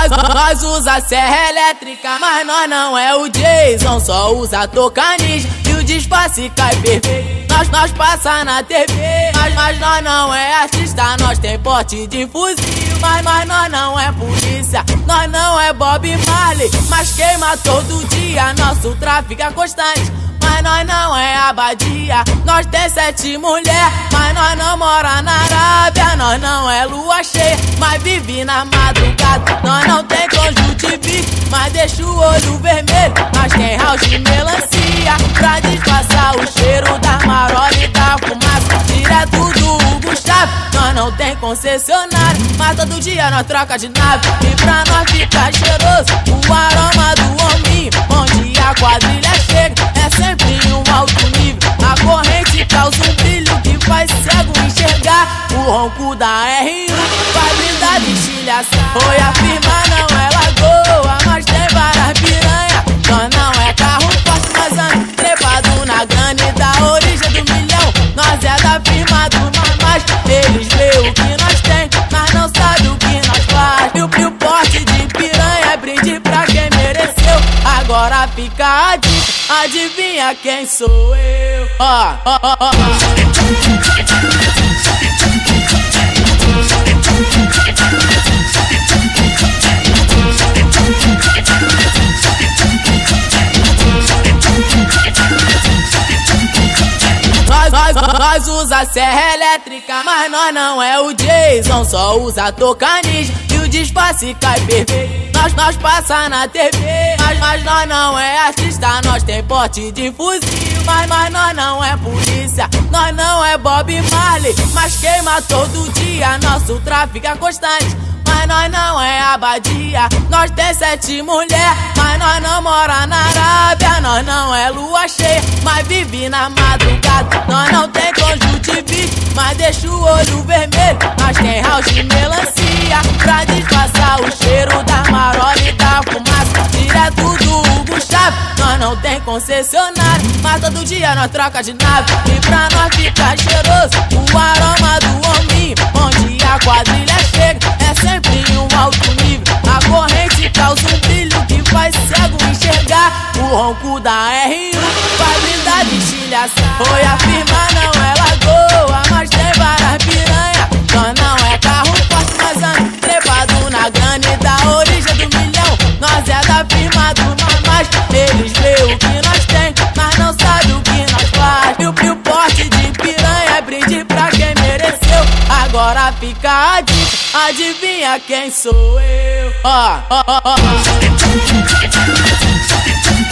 Nós usa serra elétrica, mas nós não é o Jason. Só usa toca ninja e o disfarce cai perfeito. Nós passa na TV, mas nós não é artista. Nós tem porte de fuzil, mas nós não é polícia. Nós não é Bob Marley, mas queima todo dia. Nosso tráfico é constante, mas nós não é abadia. Nós tem 7 mulher, mas nós não mora na Arábia. Nós não é lua cheia, mas vive na madrugada. Nós não tem conjuntivite, mas deixa o olho vermelho. Nós tem house de melancia, pra disfarçar o cheiro da marola e da fumaça, direto do Hugo Chaves. Nós não tem concessionário, mas todo dia nós troca de nave. E pra nós ficar cheiroso, o aroma do hominho, onde a quadrilha chega, é sempre um alto nível. A corrente causa um brilho que faz cego enxergar. O ronco da R1 faz brindar de estilhação. Oi, a firma não é lagoa, mas tem várias piranha. Nós não é carro forte, mas anda trepado na grana e da origem do milhão. Nós é da firma do normais. Eles veem o que nós tem, mas não sabem o que nós faz. E o porte de piranha é brinde pra quem mereceu. Agora fica a dica, adivinha quem sou eu? Nós usa serra elétrica, mas nós não é o Jason. Só usa toca ninja e o disfarce cai perfeito. Nós passa na TV, mas nós não é artista. Nós tem porte de fuzil, mas nós não é polícia. Nós não é Bob Marley, mas queima todo dia. Nosso tráfico é constante, mas nós não é abadia. Nós tem 7 mulher, mas nós não mora na Arábia. Nós não é lua cheia, mas vive na madrugada. Nós não tem conjuntivite, mas deixa o olho vermelho. Nós tem house de melancia, pra disfarçar o cheiro da marola e da fumaça, direto do Hugo Chaves. Nós não tem concessionário, mas todo dia nós troca de nave. E pra nós ficar cheiroso, o aroma do hominho, onde a quadrilha chega, é sempre um alto nível. A corrente causa um brilho que faz cego enxergar. O ronco da R1 faz brindar de estilhação. Oi, a firma não é lagoa, mas tem várias piranha. Nós não é carro forte, mas anda trepado na grana e da origem do milhão. Nós é da firma do normais. Eles veem o que nós tem, mas não sabem o que nós faz. E o porte de piranha é brinde pra quem mereceu. Agora fica a dica, adivinha quem sou eu?